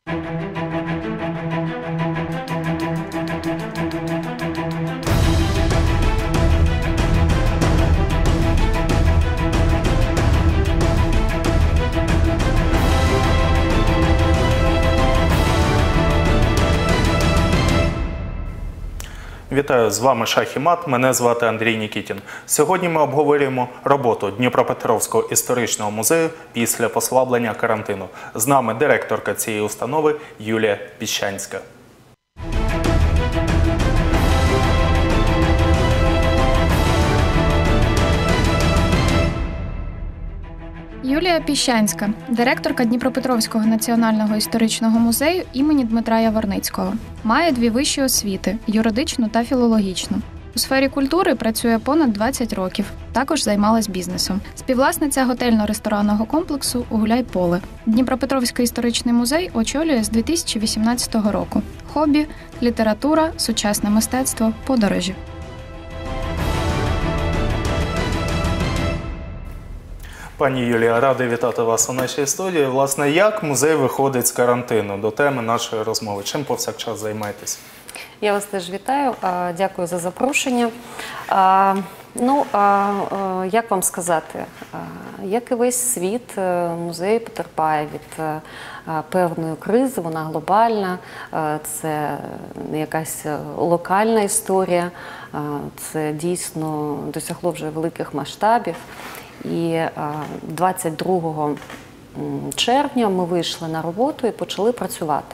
Вітаю, з вами Шах і Мат, мене звати Андрій Нікітін. Сьогодні ми обговорюємо роботу Дніпропетровського історичного музею після послаблення карантину. З нами директорка цієї установи Юлія Піщанська. Юлія Піщанська, директорка Дніпропетровського національного історичного музею імені Дмитра Яворницького. Має 2 вищі освіти – юридичну та філологічну. У сфері культури працює понад 20 років. Також займалась бізнесом. Співвласниця готельно-ресторанного комплексу «Гуляй-Поле». Дніпропетровський історичний музей очолює з 2018 року. Хобі – література, сучасне мистецтво, подорожі. Пані Юлія, радий вітати вас у нашій студії. Власне, як музей виходить з карантину? До теми нашої розмови. Чим повсякчас займаєтесь? Я вас теж вітаю. Дякую за запрошення. Як вам сказати, як і весь світ, музей потерпає від певної кризи, вона глобальна, це не якась локальна історія, це дійсно досягло вже великих масштабів. І 22 червня ми вийшли на роботу і почали працювати.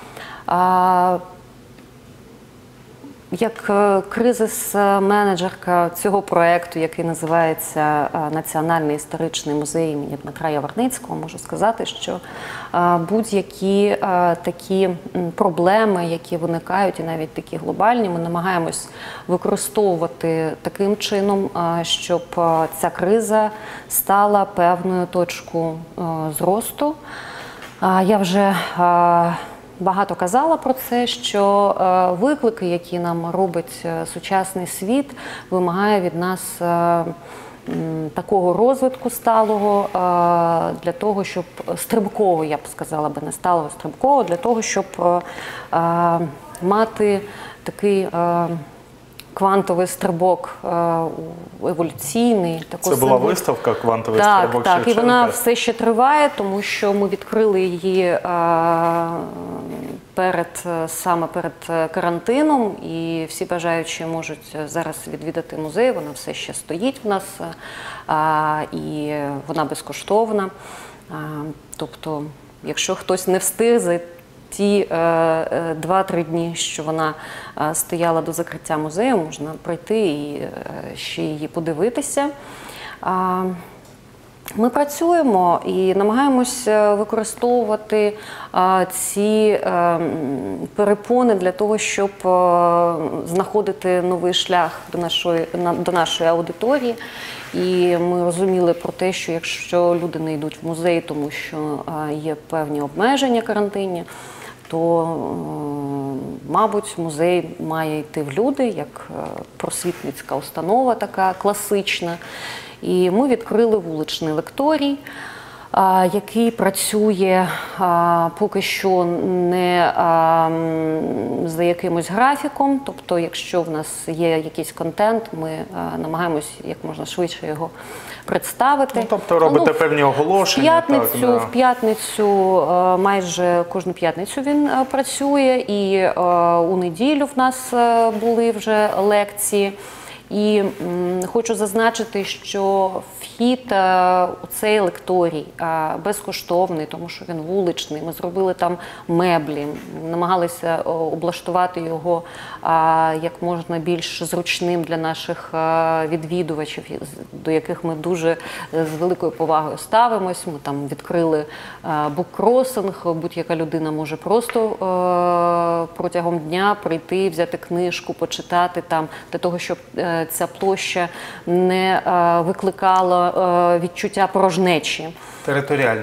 Як кризис-менеджерка цього проєкту, який називається Національний історичний музей імені Дмитра Яворницького, можу сказати, що будь-які такі проблеми, які виникають, і навіть такі глобальні, ми намагаємось використовувати таким чином, щоб ця криза стала певною точкою зросту. Я вже багато казала про це, що виклики, які нам робить сучасний світ, вимагає від нас такого розвитку сталого, для того, щоб стрибкового, я б сказала би, не сталого, стрибкового, для того, щоб мати такий квантовий стрибок еволюційний. Це була виставка «Квантовий стрибок» Шевченка? Так, і вона все ще триває, тому що ми відкрили її саме перед карантином, і всі бажаючі можуть зараз відвідати музей, вона все ще стоїть в нас, і вона безкоштовна. Тобто, якщо хтось не встиг за ті 2-3 дні, що вона стояла до закриття музею, можна прийти і ще її подивитися. Ми працюємо і намагаємось використовувати ці перепони для того, щоб знаходити новий шлях до нашої аудиторії. І ми розуміли про те, що якщо люди не йдуть в музей, тому що є певні обмеження карантинні, то, мабуть, музей має йти в люди, як просвітницька установа така класична. І ми відкрили вуличний лекторій, який працює поки що не за якимось графіком. Тобто, якщо в нас є якийсь контент, ми намагаємось як можна швидше його представити. Тобто робите певні оголошення? В п'ятницю, майже кожну п'ятницю він працює, і у неділю в нас були вже лекції. І хочу зазначити, що вхід у цей лекторій безкоштовний, тому що він вуличний. Ми зробили там меблі, намагалися облаштувати його як можна більш зручним для наших відвідувачів, до яких ми дуже з великою повагою ставимось. Ми там відкрили буккросинг, будь-яка людина може просто протягом дня прийти, взяти книжку, почитати там, для того, щоб ця площа не викликала відчуття порожнечі. Територіально.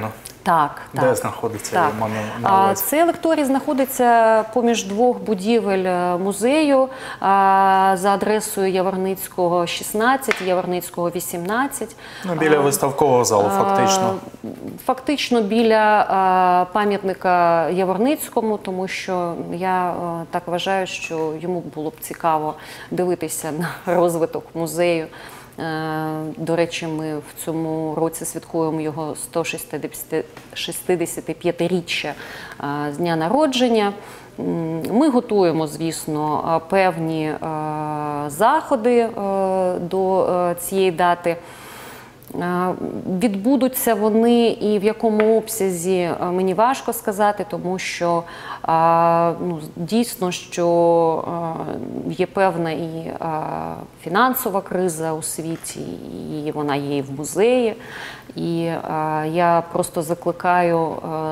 Так, Де так. знаходиться Так. я маю на увазі? Цей лекторій знаходиться поміж двох будівель музею за адресою Яворницького, 16, Яворницького, 18. Ну, біля виставкового залу, фактично. Фактично біля пам'ятника Яворницькому, тому що я так вважаю, що йому було б цікаво дивитися на розвиток музею. До речі, ми в цьому році святкуємо його 165-річчя з дня народження. Ми готуємо, звісно, певні заходи до цієї дати. Відбудуться вони і в якому обсязі, мені важко сказати, тому що дійсно, що є певна і фінансова криза у світі, і вона є і в музеї. І я просто закликаю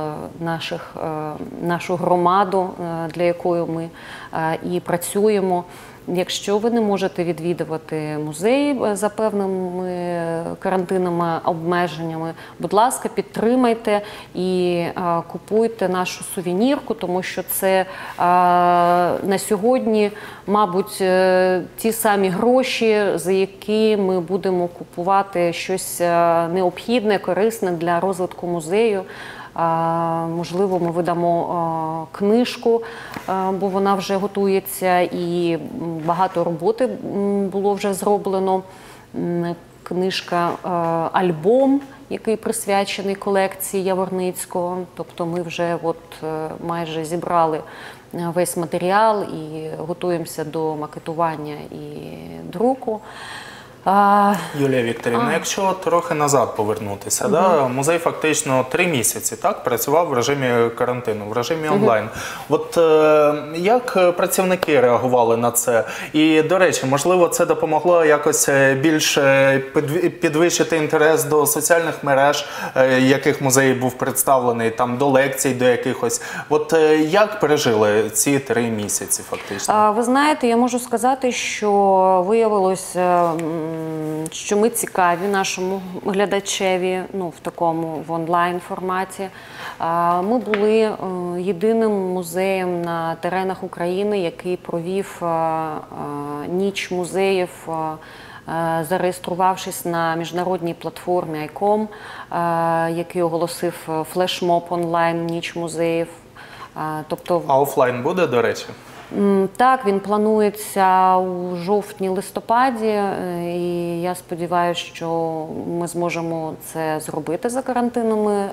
нашу громаду, для якої ми і працюємо. Якщо ви не можете відвідувати музей за певними карантинними обмеженнями, будь ласка, підтримайте і купуйте нашу сувенірку, тому що це на сьогодні, мабуть, ті самі гроші, за які ми будемо купувати щось необхідне, корисне для розвитку музею. Можливо, ми видамо книжку, бо вона вже готується і багато роботи було вже зроблено. Книжка «Альбом», який присвячений колекції Яворницького. Тобто ми вже майже зібрали весь матеріал і готуємося до макетування і друку. Юлія Вікторівна, якщо трохи назад повернутися, музей фактично 3 місяці працював в режимі карантину, в режимі онлайн. От як працівники реагували на це? І, до речі, можливо, це допомогло якось більше підвищити інтерес до соціальних мереж, яких музей був представлений, там, до лекцій, до якихось. От як пережили ці 3 місяці фактично? Ви знаєте, я можу сказати, що виявилося, що ми цікаві нашому глядачеві, в онлайн форматі. Ми були єдиним музеєм на теренах України, який провів ніч музеїв, зареєструвавшись на міжнародній платформі ICOM, який оголосив флешмоб онлайн ніч музеїв. А офлайн буде, до речі? Так, він планується у жовтні-листопаді, і я сподіваюся, що ми зможемо це зробити за карантинними,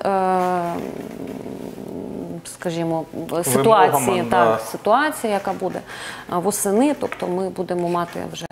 скажімо, ситуації, яка буде восени. Тобто ми будемо мати вже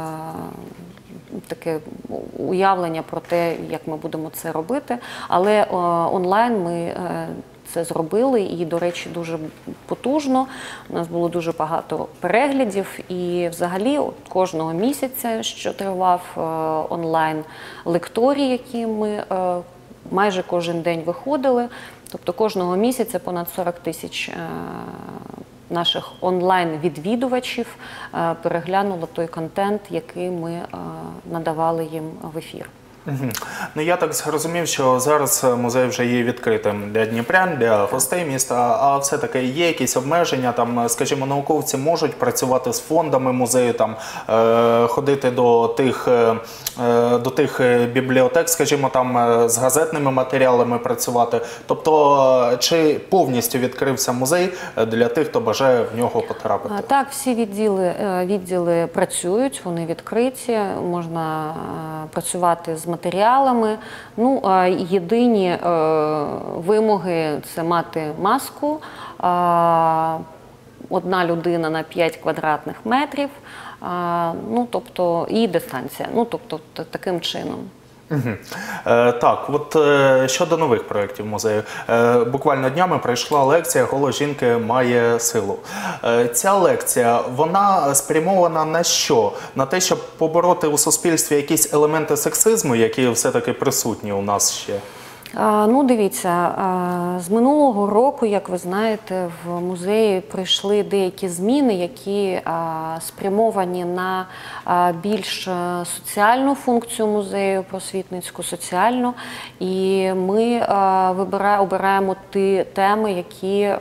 таке уявлення про те, як ми будемо це робити, але онлайн ми це зробили і, до речі, дуже потужно. У нас було дуже багато переглядів і взагалі кожного місяця, що тривав онлайн лекторій, які ми майже кожен день виходили, тобто кожного місяця понад 40 тисяч наших онлайн-відвідувачів переглянуло той контент, який ми надавали їм в ефір. Ну, я так зрозумів, що зараз музей вже є відкритим для дніпрян, для гостей міста, а все-таки є якісь обмеження, там, скажімо, науковці можуть працювати з фондами музею, там, ходити до тих бібліотек, скажімо, там, з газетними матеріалами працювати. Тобто, чи повністю відкрився музей для тих, хто бажає в нього потрапити? Так, всі відділи працюють, вони відкриті, можна працювати з матеріалами. Єдині вимоги – це мати маску, одна людина на 5 квадратних метрів, тобто і дистанція, тобто таким чином. Так, от щодо нових проєктів музею. Буквально днями пройшла лекція «Голос жінки має силу». Ця лекція, вона спрямована на що? На те, щоб побороти у суспільстві якісь елементи сексизму, які все-таки присутні у нас ще? Ну, дивіться, з минулого року, як ви знаєте, в музеї прийшли деякі зміни, які спрямовані на більш соціальну функцію музею, просвітницьку, соціальну. І ми обираємо ті теми, які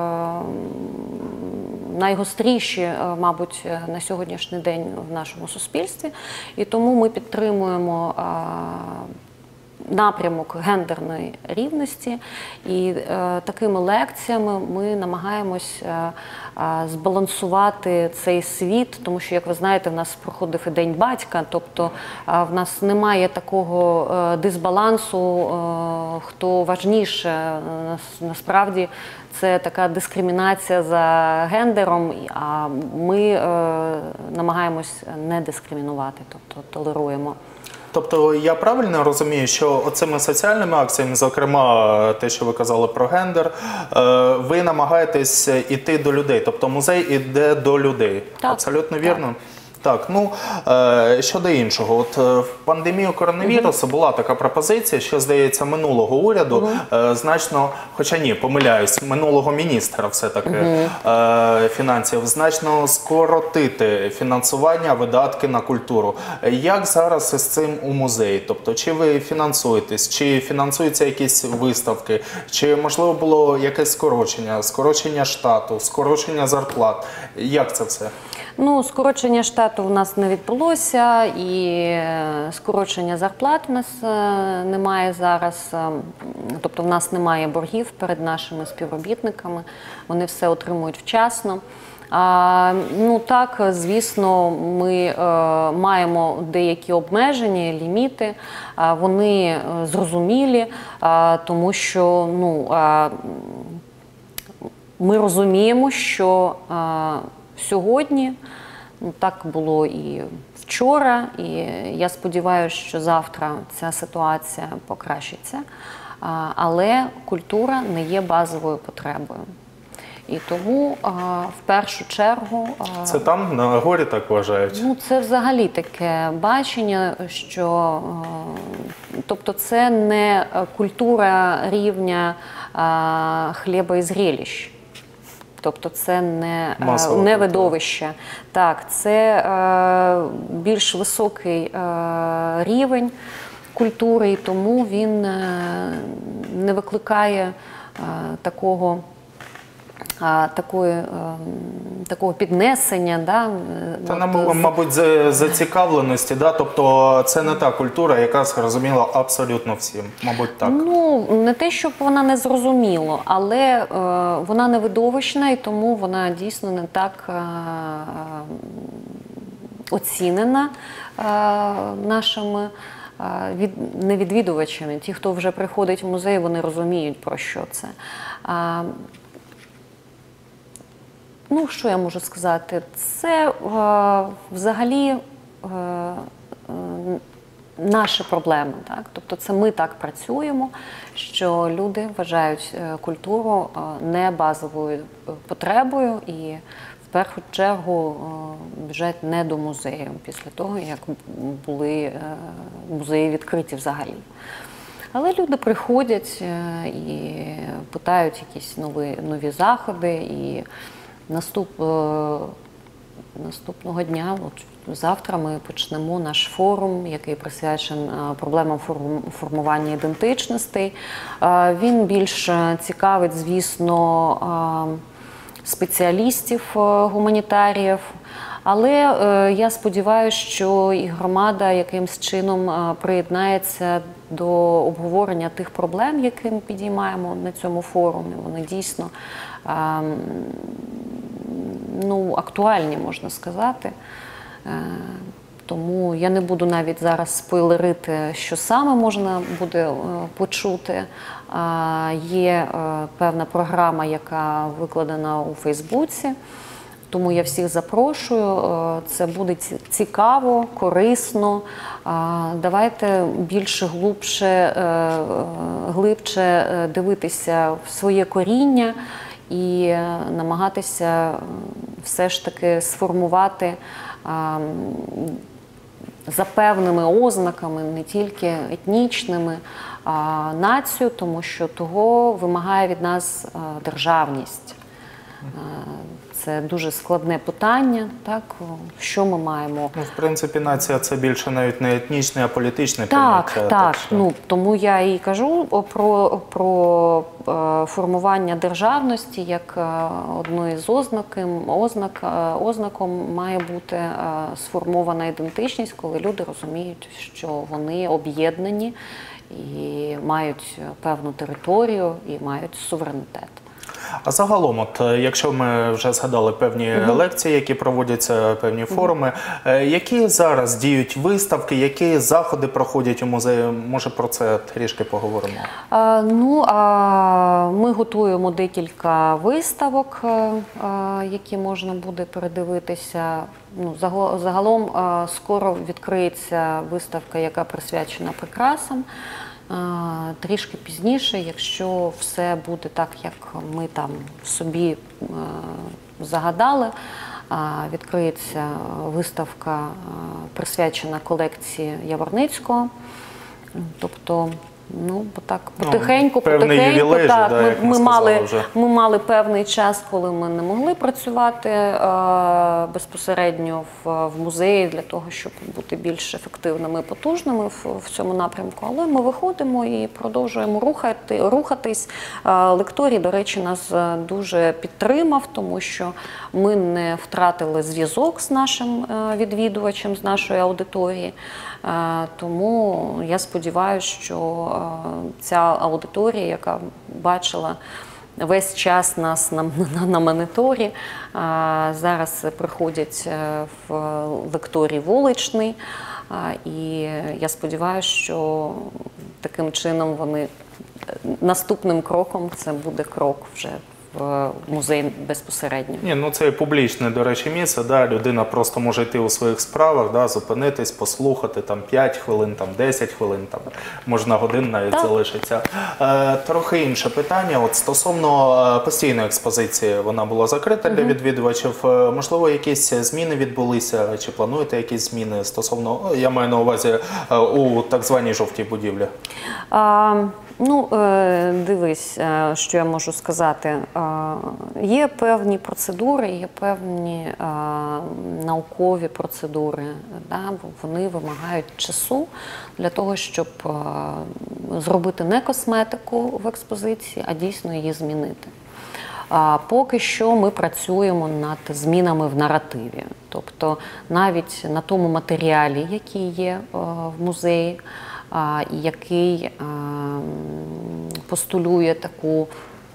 найгостріші, мабуть, на сьогоднішній день в нашому суспільстві. І тому ми підтримуємо напрямок гендерної рівності, і такими лекціями ми намагаємось збалансувати цей світ, тому що, як ви знаєте, в нас проходив і День батька, тобто в нас немає такого дисбалансу, хто важніше. Насправді це така дискримінація за гендером, а ми намагаємось не дискримінувати, тобто толеруємо. Тобто я правильно розумію, що оцими соціальними акціями, зокрема те, що ви казали про гендер, ви намагаєтесь іти до людей, тобто музей іде до людей. Так. Абсолютно вірно? Так. Так, ну, щодо іншого, от в пандемію коронавірусу була така пропозиція, що, здається, минулого уряду значно, хоча ні, помиляюсь, минулого міністра все-таки фінансів, значно скоротити фінансування, видатки на культуру. Як зараз із цим у музеї? Тобто, чи ви фінансуєтесь, чи фінансуються якісь виставки, чи, можливо, було якесь скорочення штату, скорочення зарплат? Як це все? Ну, скорочення штату в нас не відбулося, і скорочення зарплат в нас немає зараз. Тобто в нас немає боргів перед нашими співробітниками, вони все отримують вчасно. Ну так, звісно, ми маємо деякі обмеження, ліміти, вони зрозумілі, тому що ми розуміємо, що сьогодні, так було і вчора, і я сподіваюся, що завтра ця ситуація покращиться, але культура не є базовою потребою. І тому в першу чергу… Це там на горі так вважають? Ну, це взагалі таке бачення, що… Тобто це не культура рівня хліба і зрелищ. Тобто це не видовище. Так, це більш високий рівень культури, і тому він не викликає такого піднесення. Да? Та, мабуть, зацікавленості, да? Тобто це не та культура, яка зрозуміла абсолютно всім, мабуть, так. Ну, не те, щоб вона не зрозуміла, але вона не видовищна, і тому вона дійсно не так оцінена нашими невідвідувачами. Ті, хто вже приходить в музей, вони розуміють, про що це. Ну, що я можу сказати? Це взагалі наші проблеми. Так? Тобто це ми так працюємо, що люди вважають культуру не базовою потребою і в першу чергу біжать не до музею після того, як були музеї відкриті взагалі. Але люди приходять і питають якісь нові заходи, і наступного дня, завтра ми почнемо наш форум, який присвячений проблемам формування ідентичностей. Він більш цікавить, звісно, спеціалістів, гуманітаріїв, але я сподіваюся, що і громада якимсь чином приєднається до обговорення тих проблем, які ми підіймаємо на цьому форумі. Вони дійсно актуальні, можна сказати. Тому я не буду навіть зараз спойлерити, що саме можна буде почути. Є певна програма, яка викладена у Фейсбуці, тому я всіх запрошую. Це буде цікаво, корисно. Давайте більше, глибше дивитися в своє коріння і намагатися все ж таки сформувати за певними ознаками, не тільки етнічними, націю, тому що того вимагає від нас державність. Це дуже складне питання, так? Що ми маємо? Ну, в принципі, нація – це більше навіть не етнічне, а політичне Так, поняття. так. Що... Ну, тому я і кажу про формування державності як одної з ознаком має бути сформована ідентичність, коли люди розуміють, що вони об'єднані і мають певну територію і мають суверенітет. А загалом, от, якщо ми вже згадали певні лекції, які проводяться, певні форуми, які зараз діють виставки, які заходи проходять у музеї? Може, про це трішки поговоримо? Ми готуємо декілька виставок, які можна буде передивитися. Загалом скоро відкриється виставка, яка присвячена прикрасам. Трішки пізніше, якщо все буде так, як ми там собі загадали, відкриється виставка, присвячена колекції Яворницького. Тобто, так, потихеньку, ювілей, так, да, ми мали певний час, коли ми не могли працювати безпосередньо в музеї для того, щоб бути більш ефективними і потужними в цьому напрямку. Але ми виходимо і продовжуємо рухатись. Лекторій, до речі, нас дуже підтримав, тому що ми не втратили зв'язок з нашим відвідувачем, з нашої аудиторії. Тому я сподіваюся, що ця аудиторія, яка бачила весь час нас на моніторі, зараз приходять в лекторій вуличний. І я сподіваюся, що таким чином наступним кроком це буде крок вже в музей безпосередньо. Ні, це публічне, до речі, місце. Да? Людина просто може йти у своїх справах, да? Зупинитись, послухати там 5 хвилин, там 10 хвилин, там, можна годин навіть залишиться. Трохи інше питання. От стосовно постійної експозиції, вона була закрита для відвідувачів. Можливо, якісь зміни відбулися, чи плануєте якісь зміни стосовно, я маю на увазі, у так званій жовтій будівлі? Дивись, що я можу сказати. Є певні процедури, є певні наукові процедури. Да? Вони вимагають часу для того, щоб зробити не косметику в експозиції, а дійсно її змінити. Поки що ми працюємо над змінами в наративі. Тобто навіть на тому матеріалі, який є в музеї, який постулює таку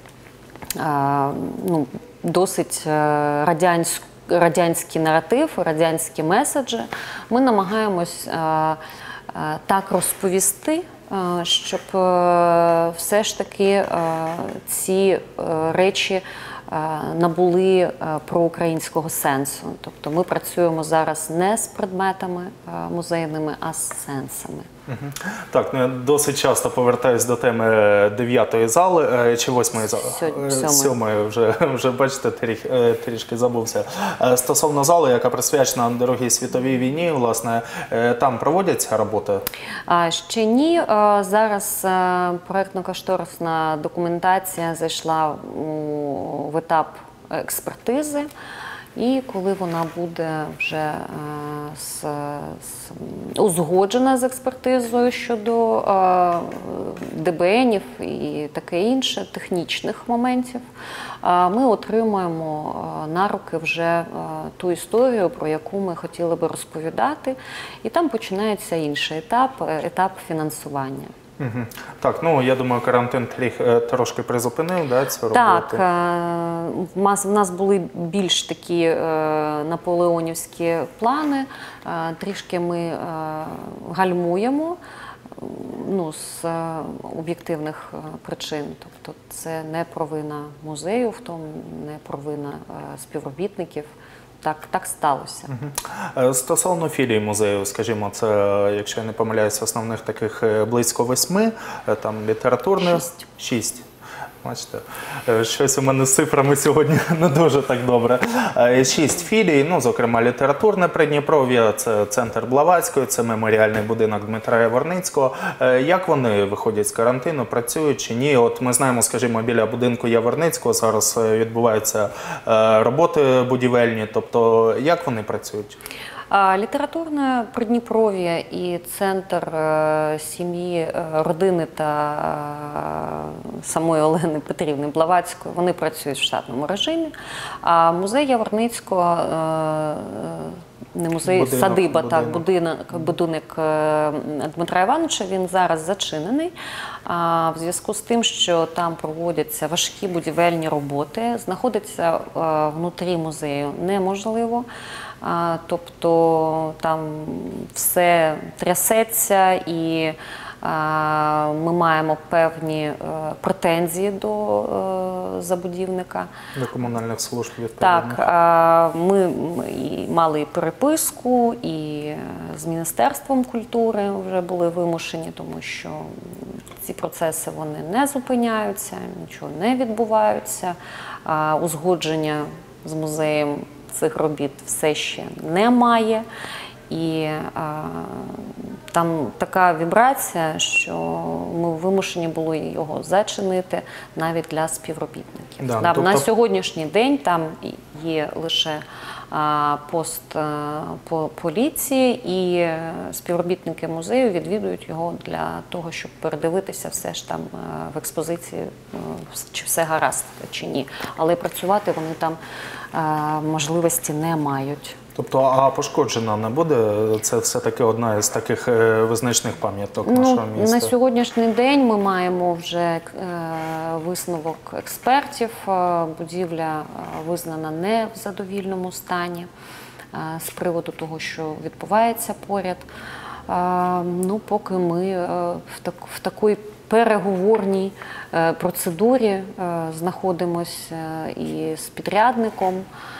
досить радянський наратив, радянські меседжі, ми намагаємось так розповісти, щоб все ж таки ці речі набули проукраїнського сенсу. Тобто ми працюємо зараз не з предметами музейними, а з сенсами. Так, я досить часто повертаюсь до теми 9-ї зали, чи 8-ї зали? 7-ї, вже бачите, трішки забувся. Стосовно зали, яка присвячена Другій світовій війні, власне, там проводяться роботи? Ще ні. Зараз проєктно-кошторисна документація зайшла в етап експертизи. І коли вона буде вже узгоджена з експертизою щодо ДБНів і таке інше, технічних моментів, ми отримаємо на руки вже ту історію, про яку ми хотіли би розповідати. І там починається інший етап фінансування. Так, я думаю, карантин трошки призупинив, да, цю роботу? Так, в нас були більш такі наполеонівські плани, трішки ми гальмуємо з об'єктивних причин. Тобто це не провина музею, в тому не провина співробітників. Так сталося. Стосовно філій музею, скажімо, це, якщо я не помиляюся, основних таких близько 8, там літературних 6. Бачите, щось у мене з цифрами сьогодні не дуже так добре. 6 філій, ну, зокрема, літературне Придніпров'я, це центр Блаватської, це меморіальний будинок Дмитра Яворницького. Як вони виходять з карантину, працюють чи ні? От ми знаємо, скажімо, біля будинку Яворницького зараз відбуваються роботи будівельні, тобто як вони працюють? Літературне Придніпров'я і центр сім'ї, родини та самої Олени Петрівни Блаватської, вони працюють в штатному режимі. А музей Яворницького, не музей, садиба, так, будинок Дмитра Івановича, він зараз зачинений. В зв'язку з тим, що там проводяться важкі будівельні роботи, знаходиться внутрі музею неможливо. Тобто там все трясеться і ми маємо певні претензії до забудівника. До комунальних служб відповідно. Так, ми мали і переписку, і з Міністерством культури вже були вимушені, тому що ці процеси вони не зупиняються, нічого не відбувається, узгодження з музеєм цих робіт все ще немає. І там така вібрація, що ми вимушені були його зачинити навіть для співробітників. Да, тобто... На тобто... сьогоднішній день там є лише пост поліції, і співробітники музею відвідують його для того, щоб передивитися все ж там в експозиції, чи все гаразд, чи ні. Але працювати вони там можливості не мають. Тобто, а пошкоджена не буде? Це все-таки одна із таких визначних пам'яток нашого міста? На сьогоднішній день ми маємо вже висновок експертів. Будівля визнана не в задовільному стані з приводу того, що відбувається поряд. Ну, поки ми в такій переговорній процедурі знаходимося і з підрядником.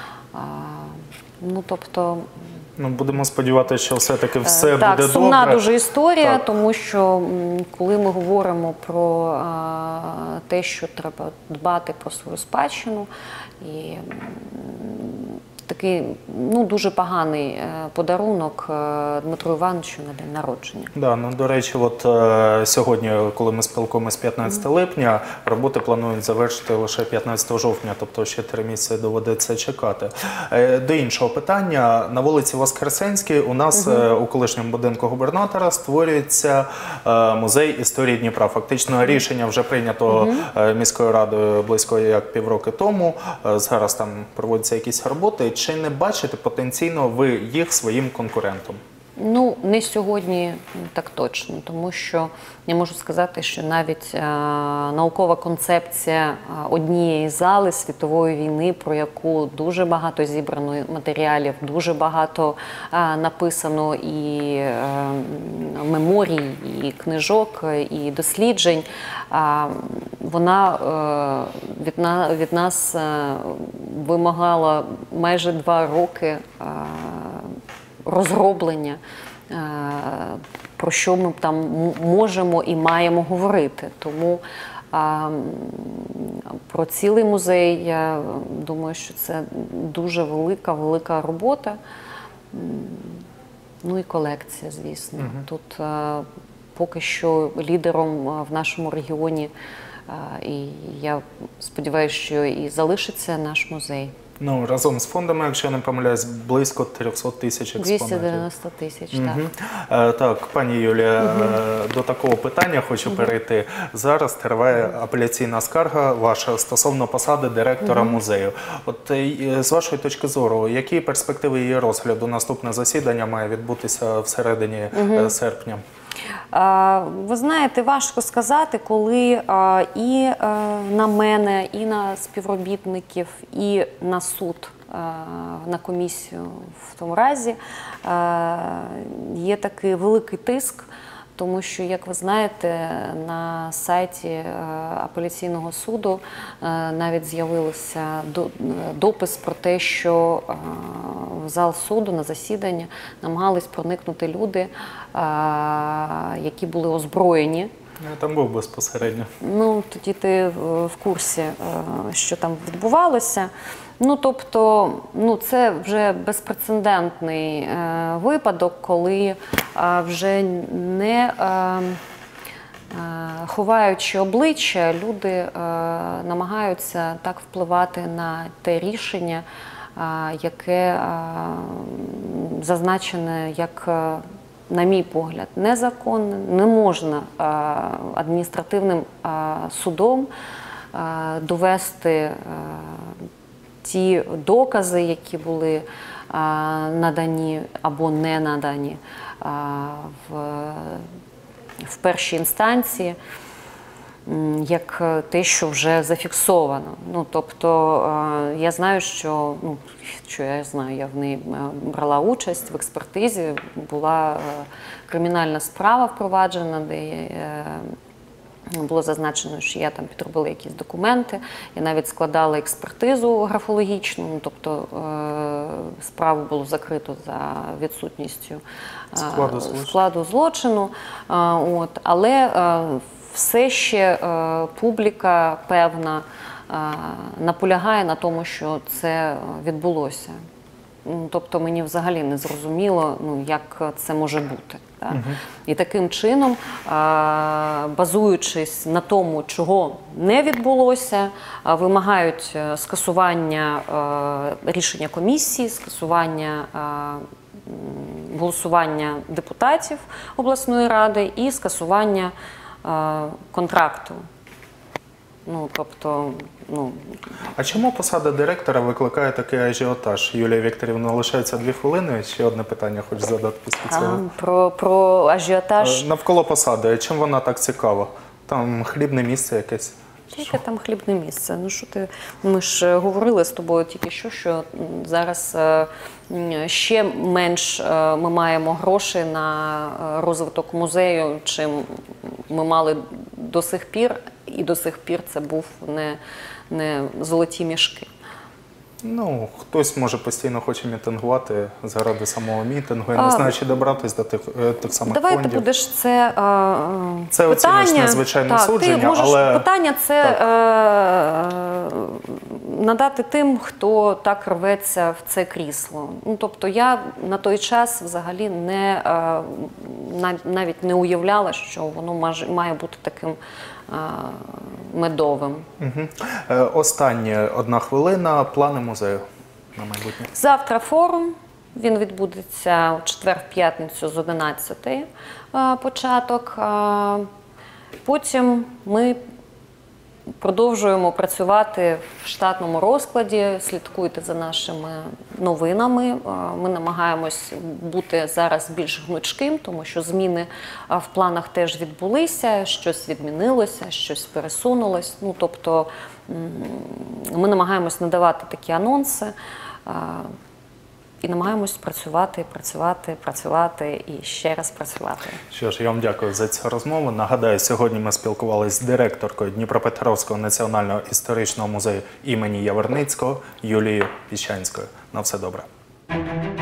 Ну, тобто... Ну, будемо сподіватися, що все-таки все буде добре. Так, сумна дуже історія, тому що коли ми говоримо про те, що треба дбати про свою спадщину, і такий, ну, дуже поганий подарунок Дмитру Івановичу на день народження. Да, ну, до речі, от сьогодні, коли ми спілкуємось 15 липня, роботи планують завершити лише 15 жовтня, тобто ще 3 місяці доведеться чекати. До іншого питання. На вулиці Воскресенській у нас у колишньому будинку губернатора створюється музей історії Дніпра. Фактично рішення вже прийнято міською радою близько як півроку тому. Зараз там проводяться якісь роботи. Чи не бачите потенційно ви їх своїм конкурентом? Ну, не сьогодні так точно, тому що я можу сказати, що навіть наукова концепція однієї зали світової війни, про яку дуже багато зібрано матеріалів, дуже багато написано і меморій, і книжок, і досліджень, вона від нас вимагала майже 2 роки розроблення, про що ми там можемо і маємо говорити. Тому про цілий музей, я думаю, що це дуже велика робота. Ну і колекція, звісно. Тут поки що лідером в нашому регіоні, і я сподіваюся, що і залишиться наш музей. Ну, разом з фондами, якщо я не помиляюсь, близько 300 тисяч експонатів. 290 тисяч, так. Так, пані Юлія, до такого питання хочу перейти. Зараз триває апеляційна скарга ваша стосовно посади директора музею. От з вашої точки зору, які перспективи її розгляду? Наступне засідання має відбутися всередині серпня. Ви знаєте, важко сказати, коли і на мене, і на співробітників, і на суд, на комісію в тому разі є такий великий тиск, тому що, як ви знаєте, на сайті апеляційного суду навіть з'явився допис про те, що в зал суду на засідання намагались проникнути люди, які були озброєні Я там був безпосередньо. Ну, тоді ти в курсі, що там відбувалося. Ну, тобто, це вже безпрецедентний випадок, коли вже не ховаючи обличчя, люди намагаються так впливати на те рішення, яке зазначене як, на мій погляд, незаконне. Не можна адміністративним судом довести ті докази, які були надані або не надані в першій інстанції, як те, що вже зафіксовано. Ну, тобто, я знаю, я в неї брала участь в експертизі, була кримінальна справа впроваджена, де було зазначено, що я там підробила якісь документи, я навіть складала експертизу графологічну, тобто справу було закрито за відсутністю складу злочину. Але все ще публіка певна наполягає на тому, що це відбулося. Тобто мені взагалі не зрозуміло, як це може бути. І таким чином, базуючись на тому, чого не відбулося, вимагають скасування рішення комісії, скасування голосування депутатів обласної ради і скасування контракту. А чому посада директора викликає такий ажіотаж? Юлія Вікторівна, лишається 2 хвилини. Ще одне питання хочу задати після цього. Про ажіотаж? Навколо посади. Чим вона так цікава? Там хлібне місце якесь? Яке там хлібне місце? Ми ж говорили з тобою тільки що зараз ще менш ми маємо грошей на розвиток музею, чим ми мали до сих пір, і до сих пір це був не золоті мішки. Хтось, може, постійно хоче мітингувати заради самого мітингу. Я не знаю, чи добратись до тих самих Давай фондів. Ти будеш це оціниш незвичайне судження, але... Питання це надати тим, хто так рветься в це крісло. Тобто я на той час взагалі навіть не уявляла, що воно має бути таким медовим. Останнє 1 хвилина. Плани музею на майбутнє. Завтра форум. Він відбудеться у четвер-п'ятницю з 11-ї початок. Потім ми продовжуємо працювати в штатному розкладі. Слідкуйте за нашими новинами. Ми намагаємось бути зараз більш гнучким, тому що зміни в планах теж відбулися, щось відмінилося, щось пересунулось. Тобто ми намагаємось надавати такі анонси і намагаємось працювати і ще раз працювати. Що ж, я вам дякую за цю розмову. Нагадаю, сьогодні ми спілкувалися з директоркою Дніпропетровського національного історичного музею імені Яворницького Юлією Піщанською. На все добре.